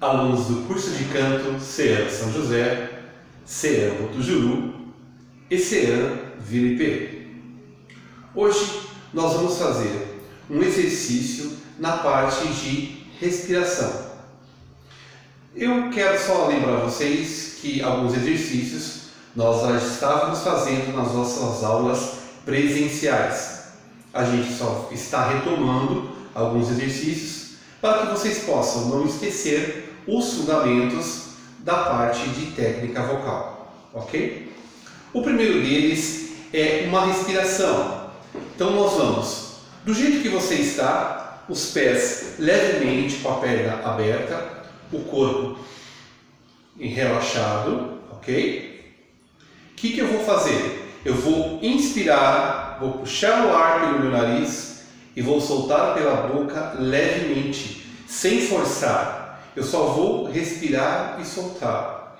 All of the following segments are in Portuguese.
alunos do curso de canto CEAN São José, CEAN Botujuru e CEAN Vila Ipê. Hoje nós vamos fazer um exercício na parte de respiração. Eu quero só lembrar vocês que alguns exercícios nós já estávamos fazendo nas nossas aulas presenciais. A gente só está retomando alguns exercícios para que vocês possam não esquecer os fundamentos da parte de técnica vocal, ok? O primeiro deles é uma respiração. Então nós vamos, do jeito que você está, os pés levemente com a perna aberta, o corpo relaxado, ok? O que eu vou fazer? Eu vou inspirar, vou puxar o ar pelo meu nariz e vou soltar pela boca levemente, sem forçar. Eu só vou respirar e soltar,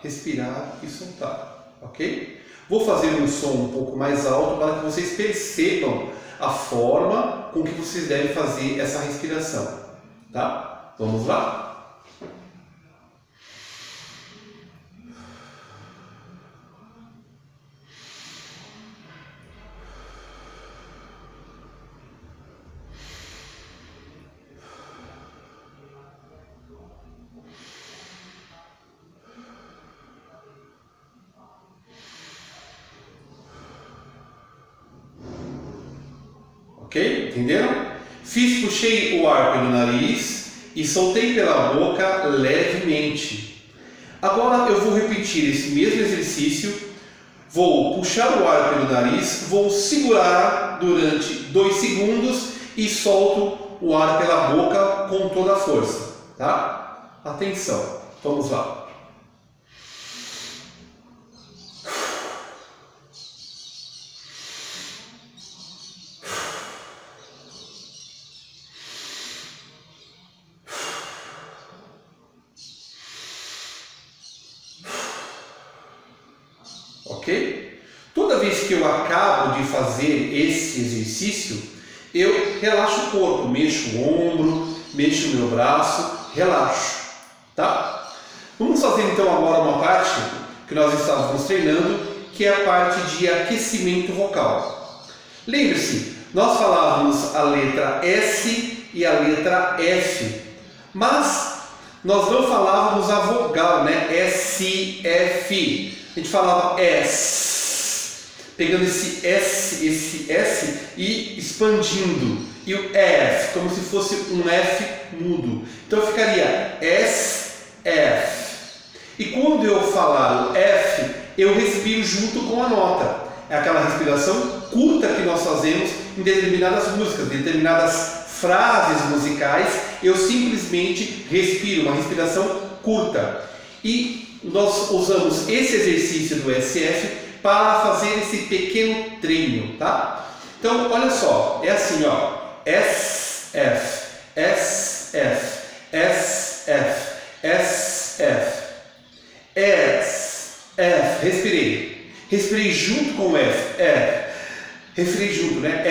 ok? Vou fazer um som um pouco mais alto para que vocês percebam a forma com que vocês devem fazer essa respiração, tá? Vamos lá? Ok? Entenderam? Puxei o ar pelo nariz e soltei pela boca levemente. Agora eu vou repetir esse mesmo exercício. Vou puxar o ar pelo nariz, vou segurar durante 2 segundos e solto o ar pela boca com toda a força. Tá? Atenção, vamos lá. Ok? Toda vez que eu acabo de fazer esse exercício, eu relaxo o corpo, mexo o ombro, mexo o meu braço, relaxo, tá? Vamos fazer então agora uma parte que nós estávamos treinando, que é a parte de aquecimento vocal. Lembre-se, nós falávamos a letra S e a letra F, mas nós não falávamos a vogal, né? S, F. A gente falava S, pegando esse S e expandindo. E o F, como se fosse um F mudo. Então ficaria S, F. E quando eu falar o F, eu respiro junto com a nota. É aquela respiração curta que nós fazemos em determinadas músicas, determinadas frases musicais. Eu simplesmente respiro, uma respiração curta. E nós usamos esse exercício do SF para fazer esse pequeno treino, tá? Então, olha só, é assim, ó, SF, SF, SF, SF, F, respirei junto com o F, respirei junto, né?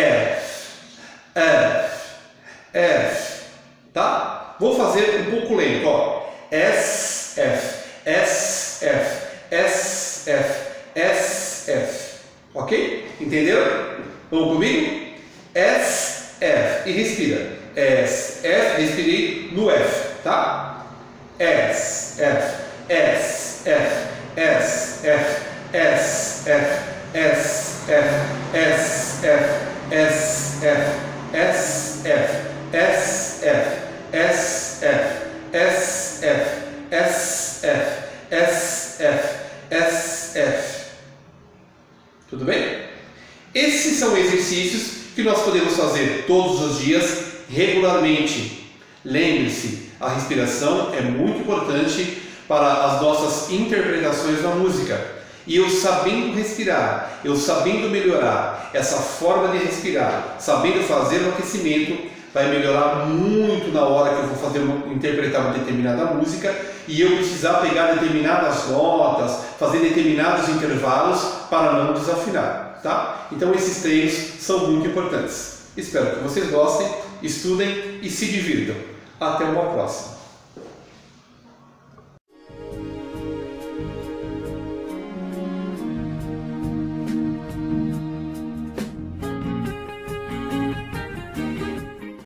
F, tá? Vou fazer um pouco lento, ó, SF, SF, SF, SF, ok? Entenderam? Vamos comigo? SF e respira. SF, respirei no F, tá? SF, SF, SF, SF, SF, SF, SF, SF, SF, SF, SF, SF, SF, SF. Tudo bem? Esses são exercícios que nós podemos fazer todos os dias, regularmente. Lembre-se, a respiração é muito importante para as nossas interpretações da música. E eu sabendo respirar, eu sabendo melhorar essa forma de respirar, sabendo fazer o aquecimento, vai melhorar muito na hora que eu vou interpretar uma determinada música e eu precisar pegar determinadas notas, fazer determinados intervalos para não desafinar, tá? Então esses treinos são muito importantes. Espero que vocês gostem, estudem e se divirtam. Até uma próxima!